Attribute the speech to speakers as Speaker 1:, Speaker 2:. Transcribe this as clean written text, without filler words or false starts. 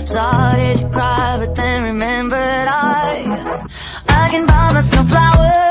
Speaker 1: Started to cry, but then remembered I can buy myself flowers.